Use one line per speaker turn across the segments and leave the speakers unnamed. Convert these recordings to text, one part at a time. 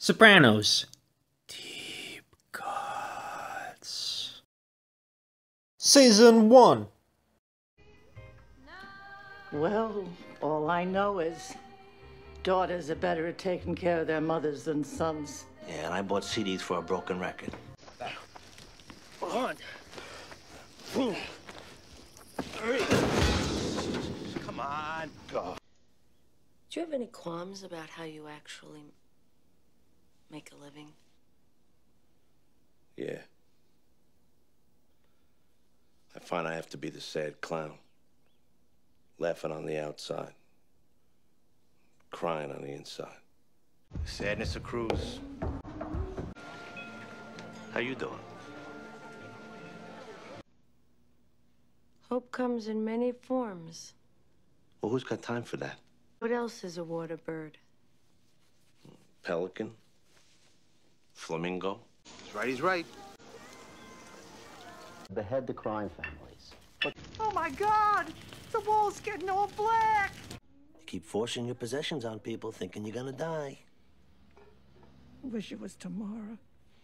Sopranos. Deep cuts. Season 1.
Well, all I know is daughters are better at taking care of their mothers than sons.
Yeah, and I bought CDs for a broken record.
1, 2, 3. Come on, go.
Do you have any qualms about how you actually make a living?
Yeah. I find I have to be the sad clown. Laughing on the outside. Crying on the inside.
Sadness accrues.
How you doing?
Hope comes in many forms.
Well, who's got time for that?
What else is a water bird?
Pelican? Flamingo?
He's right.
Behead the crime families.
Oh my God! The wall's getting all black!
You keep forcing your possessions on people thinking you're gonna die.
Wish it was tomorrow.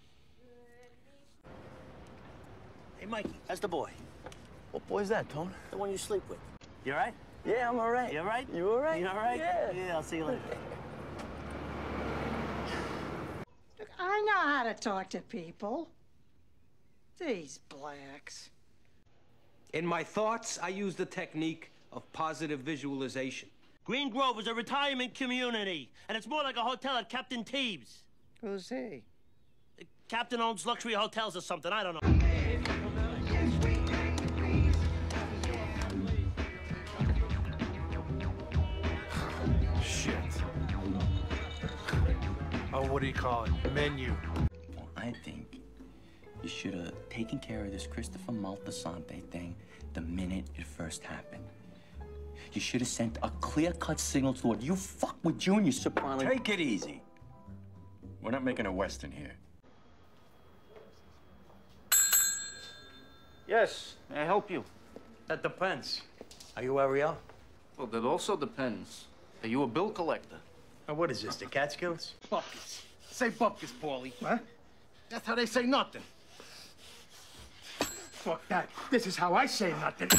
Hey, Mikey, how's the boy?
What boy's that, Tone?
The one you sleep with. You all right?
Yeah, I'm all right.
You all right?
You all right?
You all right?
Yeah.
Yeah, I'll see you later.
Look, I know how to talk to people. These blacks.
In my thoughts, I use the technique of positive visualization.
Green Grove is a retirement community, and it's more like a hotel at Captain Teeb's.
Who's he?
The captain owns luxury hotels or something, I don't know.
Shit. Oh, what do you call it? Menu.
Well, I think you should have taken care of this Christopher Maltasante thing the minute it first happened. You should have sent a clear-cut signal to it. You fuck with Junior Soprano.
Take it easy. We're not making a Western here.
Yes, may I help you? That depends.
Are you Ariel?
Well, that also depends. Are you a bill collector?
Now, what is this, the Catskills?
Buckets. Say buckets, Paulie.
What?
That's how they say nothing.
Fuck that. This is how I say nothing.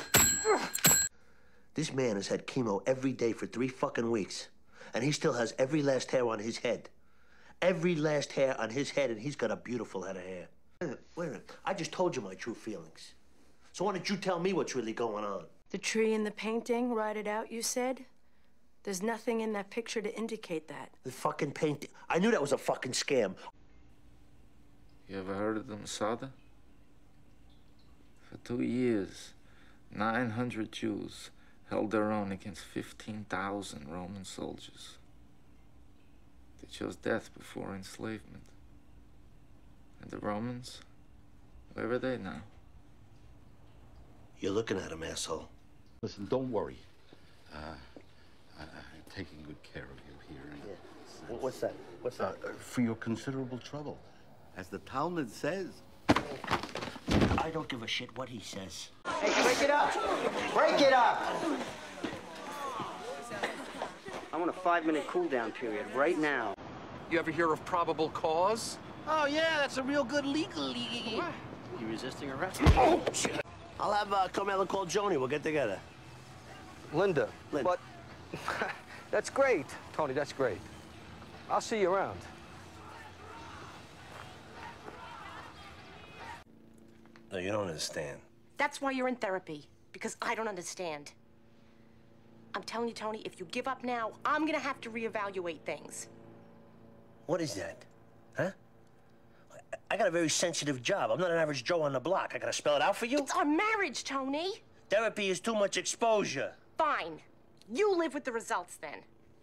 This man has had chemo every day for 3 fucking weeks. And he still has every last hair on his head. Every last hair on his head, and he's got a beautiful head of hair. Wait a minute. I just told you my true feelings. So why don't you tell me what's really going on?
The tree in the painting, write it out, you said? There's nothing in that picture to indicate that.
The fucking painting. I knew that was a fucking scam.
You ever heard of the Masada? For 2 years, 900 Jews held their own against 15,000 Roman soldiers. They chose death before enslavement. And the Romans, where are they now?
You're looking at him, asshole.
Listen, don't worry. I'm taking good care of you here.
Yeah. What's that? What's that?
For your considerable trouble. As the Talmud says.
I don't give a shit what he says.
Hey, break it up! Break it up! I want a 5-minute cool-down period right now.
You ever hear of probable cause?
Oh, yeah, that's a real good legal.
What? You resisting arrest?
Oh, shit. I'll have Carmela call Joni. We'll get together.
Linda.
Linda.
But that's great, Tony, that's great. I'll see you around.
No, you don't understand.
That's why you're in therapy, because I don't understand. I'm telling you, Tony, if you give up now, I'm gonna have to reevaluate things.
What is that? Huh? I got a very sensitive job. I'm not an average Joe on the block. I gotta spell it out for you?
It's our marriage, Tony.
Therapy is too much exposure.
Fine. You live with the results, then.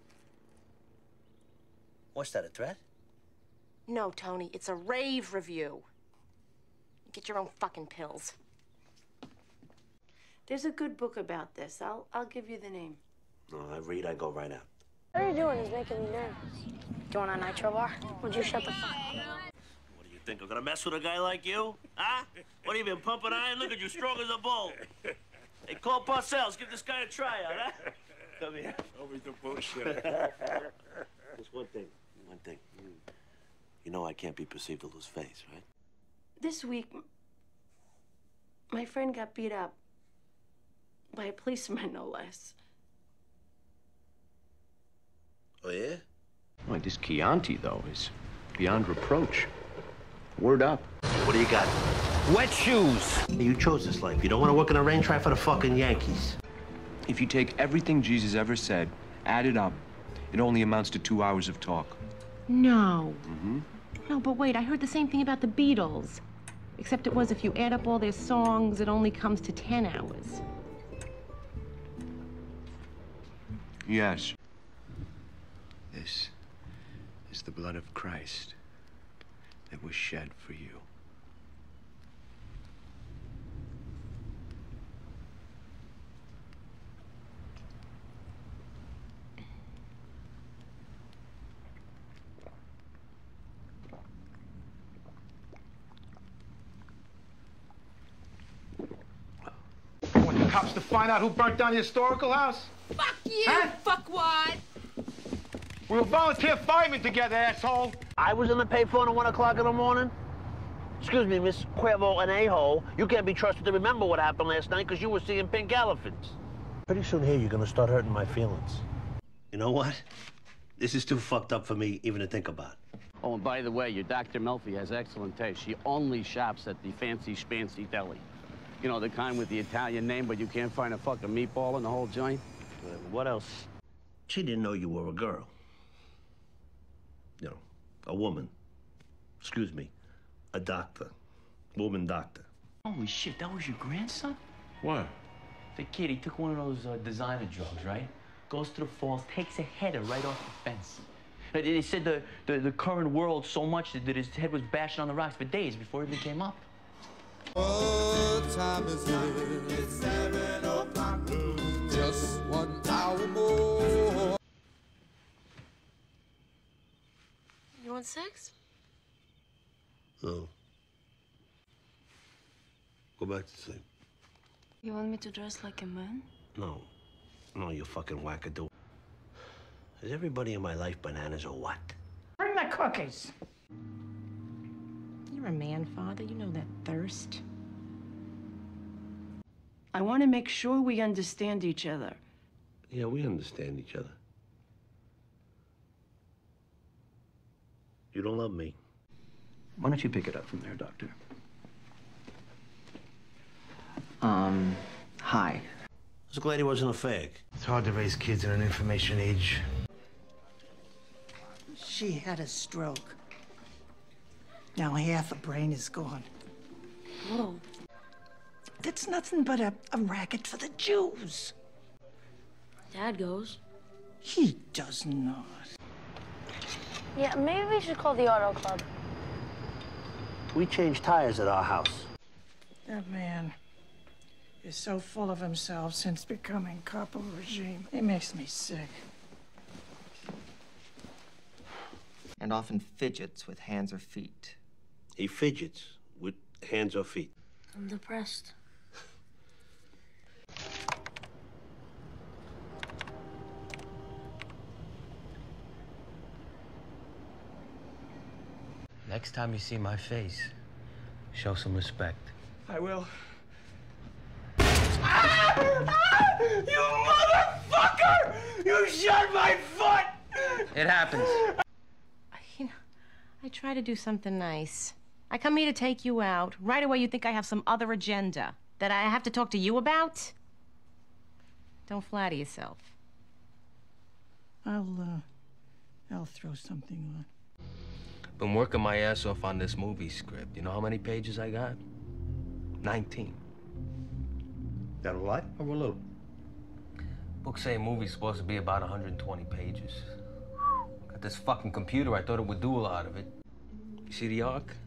What's that, a threat?
No, Tony, it's a rave review. Get your own fucking pills.
There's a good book about this. I'll give you the name.
No, I read, I go right out.
What are you doing? It's making me nervous. Do you want a nitro bar? Would you shut the fuck up?
What do you think, I'm gonna mess with a guy like you? Huh? What have you been pumping iron? Look at you, strong as a bull. Hey, call Parcells, give this guy a tryout, huh? Come here.
Over the bullshit.
Just one thing.
thing. You know I can't be perceived to lose face, right?
This week, my friend got beat up by a policeman, no less.
Oh, yeah?
Well, this Chianti, though, is beyond reproach. Word up.
What do you got?
Wet shoes.
You chose this life. You don't want to work in a rain, try for the fucking Yankees.
If you take everything Jesus ever said, add it up, it only amounts to 2 hours of talk.
No.
Mm-hmm.
No, but wait, I heard the same thing about the Beatles. Except it was if you add up all their songs, it only comes to 10 hours.
Yes. This is the blood of Christ that was shed for you.
You want the cops to find out who burnt down the historical house?
Fuck you,
Huh?
fuckwad!
We were volunteer firemen together, asshole.
I was in the payphone at 1 o'clock in the morning. Excuse me, Miss Cuervo and a-hole. You can't be trusted to remember what happened last night because you were seeing pink elephants. Pretty soon here, you're gonna start hurting my feelings. You know what? This is too fucked up for me even to think about.
Oh, and by the way, your Dr. Melfi has excellent taste. She only shops at the fancy schmancy deli. You know, the kind with the Italian name, but you can't find a fucking meatball in the whole joint. What else?
She didn't know you were a girl. You know, a woman. Excuse me, a doctor. Woman doctor.
Holy shit, that was your grandson?
What?
The kid, he took one of those designer drugs, right? Goes to the falls, takes a header right off the fence. They said the current world so much that his head was bashing on the rocks for days before it even came up.
What time is it? It's 7 o'clock. Just 1 hour more.
You want sex?
No. Go back to sleep.
You want me to dress like a man?
No. No, you fucking wackadoo. Is everybody in my life bananas or what?
Bring the cookies.
You're a man, Father. You know that thirst.
I want to make sure we understand each other.
Yeah, we understand each other. You don't love me.
Why don't you pick it up from there, Doctor? Hi.
I was glad he wasn't a fag.
It's hard to raise kids in an information age.
She had a stroke. Now half her brain is gone.
Whoa.
That's nothing but a racket for the Jews.
Dad goes.
He does not.
Yeah, maybe we should call the auto club.
We change tires at our house.
That man is so full of himself since becoming capo regime. It makes me sick.
And often fidgets with hands or feet.
He fidgets with hands or feet.
I'm depressed.
Next time you see my face, show some respect.
I will.
You motherfucker! You shot my foot!
It happens.
You know, I try to do something nice. I come here to take you out. Right away you think I have some other agenda that I have to talk to you about? Don't flatter yourself.
I'll throw something on.
Been working my ass off on this movie script. You know how many pages I got? 19.
That a lot or a little?
Books say a movie's supposed to be about 120 pages. Got this fucking computer, I thought it would do a lot of it. You see the arc?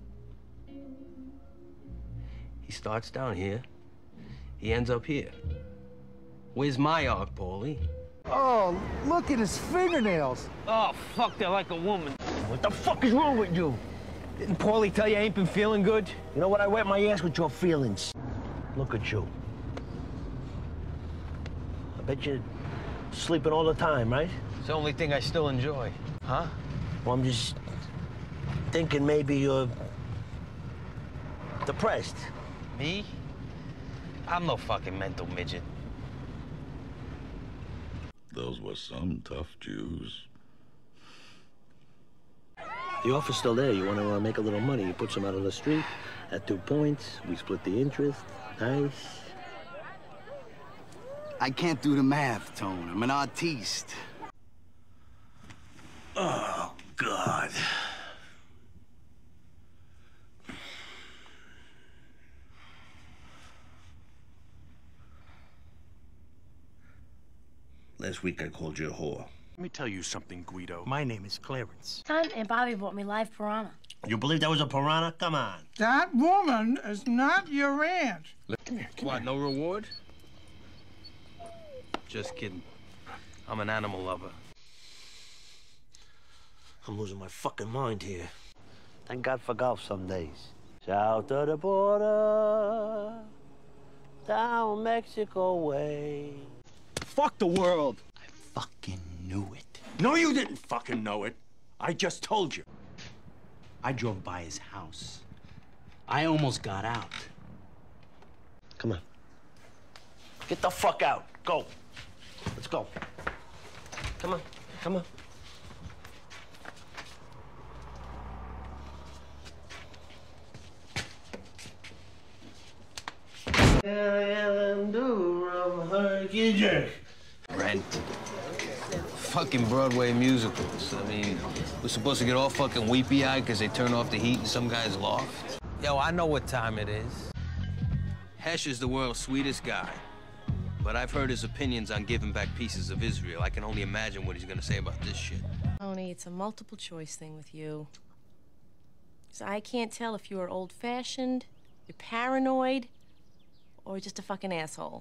He starts down here. He ends up here. Where's my arc, Paulie?
Oh, look at his fingernails.
Oh, fuck, they're like a woman.
What the fuck is wrong with you?
Didn't Paulie tell you I ain't been feeling good?
You know what? I wet my ass with your feelings. Look at you. I bet you're sleeping all the time, right?
It's the only thing I still enjoy. Huh?
Well, I'm just thinking maybe you're depressed.
Me? I'm no fucking mental midget.
Those were some tough Jews.
The offer's still there. You want to make a little money. You put some out on the street at 2 points. We split the interest. Nice.
I can't do the math, Tone. I'm an artiste.
Oh, God. Last week I called you a whore.
Let me tell you something, Guido. My name is Clarence.
Aunt and Bobby bought me live piranha.
You believe that was a piranha? Come on.
That woman is not your aunt.
Come here,
What, no reward? Just kidding. I'm an animal lover.
I'm losing my fucking mind here. Thank God for golf some days. South of the border, down Mexico way.
Fuck the world. I fucking knew it. No, you didn't fucking know it. I just told you. I drove by his house. I almost got out.
Come on. Get the fuck out. Go. Let's go. Come on. Come on.
Rent. Fucking Broadway musicals. I mean, we're supposed to get all fucking weepy-eyed because they turn off the heat in some guy's loft. Yo, I know what time it is. Hesh is the world's sweetest guy. But I've heard his opinions on giving back pieces of Israel. I can only imagine what he's gonna say about this shit.
Tony, it's a multiple choice thing with you. So I can't tell if you're old-fashioned, you're paranoid, or just a fucking asshole.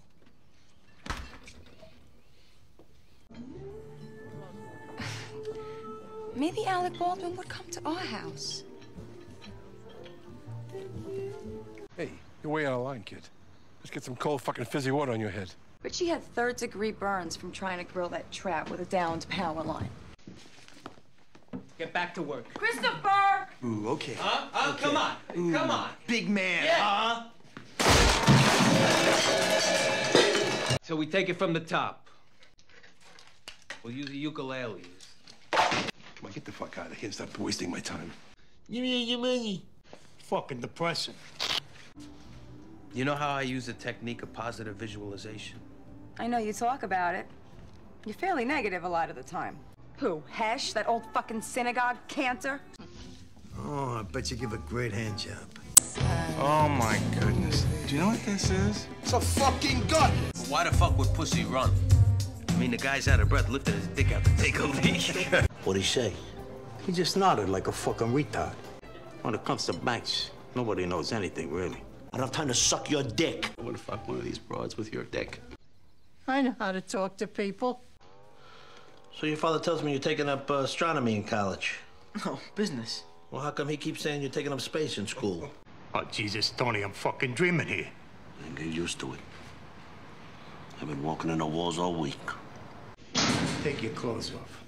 Maybe Alec Baldwin would come to our house.
Hey, you're way out of line, kid. Let's get some cold fucking fizzy water on your head.
Richie had third-degree burns from trying to grill that trout with a downed power line.
Get back to work.
Christopher!
Ooh, okay.
Huh?
Okay.
Come on.
Ooh,
Come on.
Big man,
Yeah. So we take it from the top. We'll use the ukuleles.
Come on, get the fuck out of here and stop wasting my time.
Give me your money.
Fucking depressing.
You know how I use the technique of positive visualization?
I know you talk about it. You're fairly negative a lot of the time. Who, Hesh, that old fucking synagogue cantor?
Oh, I bet you give a great hand job. Oh my goodness. Do you know what this is? It's a fucking gun.
Why the fuck would pussy run? I mean, the guy's out of breath lifting his dick out to take a leak.
What'd he say?
He just nodded like a fucking retard. When it comes to banks, nobody knows anything, really.
I don't have time to suck your dick.
I wanna fuck one of these broads with your dick.
I know how to talk to people.
So your father tells me you're taking up astronomy in college.
No, business.
Well, how come he keeps saying you're taking up space in school?
Oh, Jesus, Tony, I'm fucking dreaming here.
And get used to it. I've been walking in the walls all week.
Take your clothes off.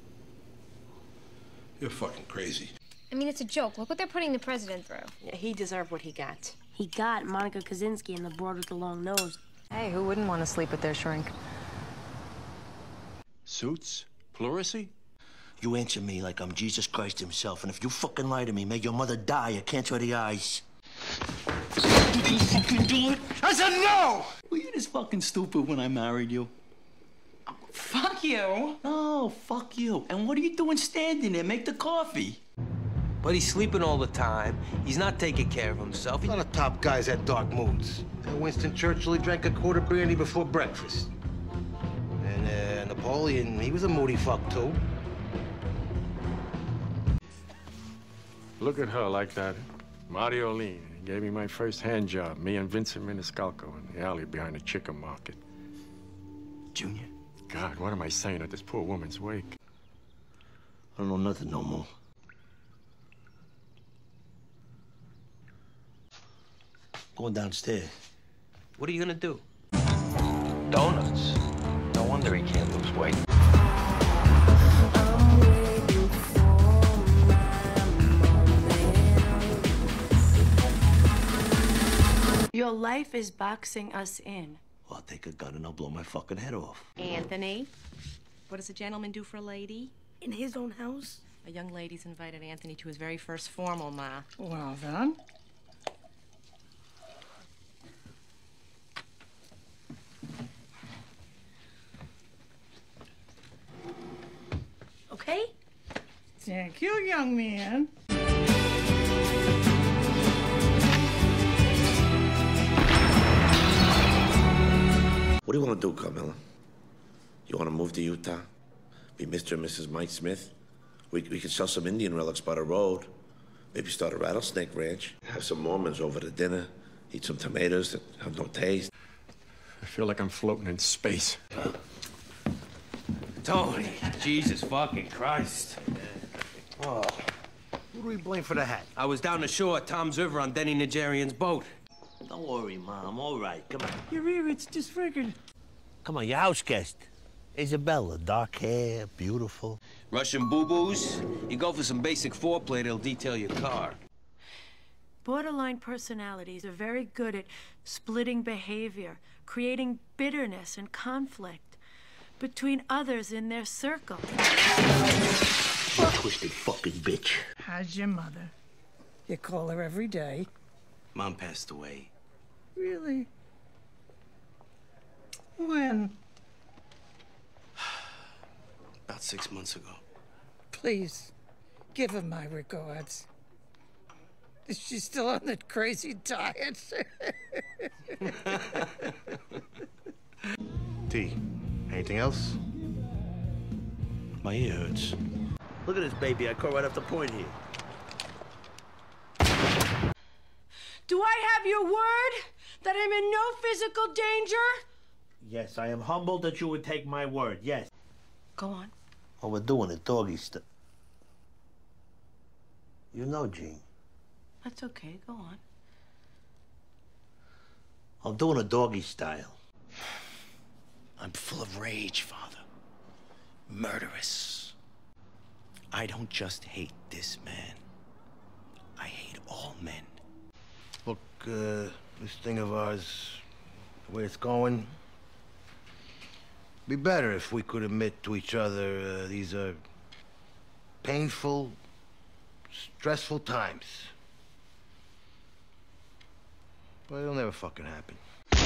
You're fucking crazy.
I mean, it's a joke. Look what they're putting the president through.
Yeah, he deserved what he got.
He got Monica Kaczynski and the broad with the long nose.
Hey, who wouldn't want to sleep with their shrink?
Suits? Pleurisy?
You answer me like I'm Jesus Christ himself, and if you fucking lie to me, may your mother die of cancer of the eyes.
Did you fucking do it? I said no!
Were you this fucking stupid when I married you?
Fuck you!
No, fuck you. And what are you doing standing there? Make the coffee.
But he's sleeping all the time. He's not taking care of himself.
A lot of top guys had dark moods. Winston Churchill, he drank a quart of brandy before breakfast. And Napoleon, he was a moody fuck, too.
Look at her like that. Mario Lean gave me my first hand job, me and Vincent Miniscalco in the alley behind the chicken market.
Junior?
God, what am I saying at this poor woman's wake?
I don't know nothing no more. Going downstairs.
What are you gonna do? Donuts. No wonder he can't lose weight.
Your life is boxing us in.
Well, I'll take a gun and I'll blow my fucking head off.
Anthony, what does a gentleman do for a lady?
In his own house?
A young lady's invited Anthony to his very first formal, Ma.
Well, then.
Okay?
Thank you, young man.
What do you want to do, Carmela? You want to move to Utah? Be Mr. and Mrs. Mike Smith? We could sell some Indian relics by the road. Maybe start a rattlesnake ranch. Have some Mormons over to dinner. Eat some tomatoes that have no taste.
I feel like I'm floating in space.
Tony, Jesus fucking Christ. Oh.
Who do we blame for the hat?
I was down the shore at Tom's River on Denny Nigerian's boat.
Don't worry, Mom. All right. Come on.
Your ear, it's disfigured.
Come on, your house guest. Isabella, dark hair, beautiful.
Russian boo-boos. You go for some basic foreplay, they'll detail your car.
Borderline personalities are very good at splitting behavior, creating bitterness and conflict between others in their circle.
You twisted fucking bitch.
How's your mother? You call her every day.
Mom passed away.
Really? When?
About 6 months ago.
Please, give her my regards. Is she still on that crazy diet?
T, anything else?
My ear hurts.
Look at this baby. I caught right off the point here.
Do I have your word that I'm in no physical danger?
Yes, I am humbled that you would take my word. Yes.
Go on.
Oh, we're doing it doggy style. You know, Gene.
That's okay. Go on.
I'm doing a doggy style.
I'm full of rage, Father. Murderous. I don't just hate this man. I hate all men.
Look, this thing of ours, the way it's going, be better if we could admit to each other these are painful, stressful times. But it'll never fucking happen.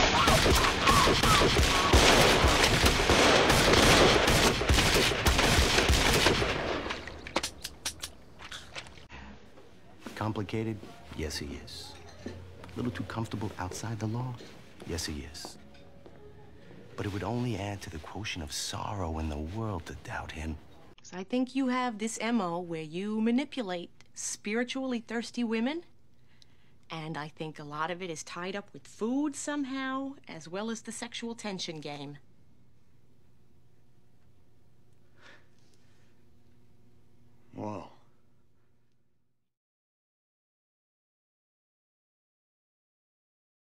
Complicated? Yes, he is. A little too comfortable outside the law? Yes, he is. But it would only add to the quotient of sorrow in the world to doubt him.
So I think you have this MO where you manipulate spiritually thirsty women. And I think a lot of it is tied up with food somehow, as well as the sexual tension game.
Whoa.